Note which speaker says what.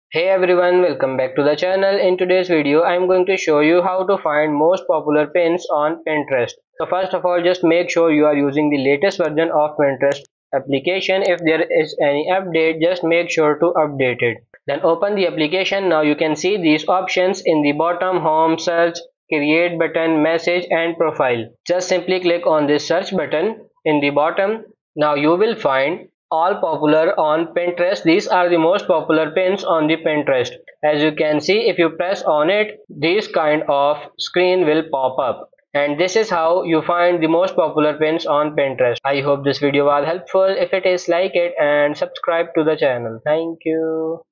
Speaker 1: Hey everyone, welcome back to the channel. In today's video, I'm going to show you how to find most popular pins on Pinterest. So first of all, just make sure you are using the latest version of Pinterest application. If there is any update, just make sure to update it. Then open the application. Now you can see these options in the bottom: home, search, create button, message and profile. Just simply click on this search button in the bottom. Now you will find all popular on Pinterest. These are the most popular pins on the Pinterest. As you can see, if you press on it, this kind of screen will pop up. And this is how you find the most popular pins on Pinterest. I hope this video was helpful. If it is, like it and subscribe to the channel. Thank you.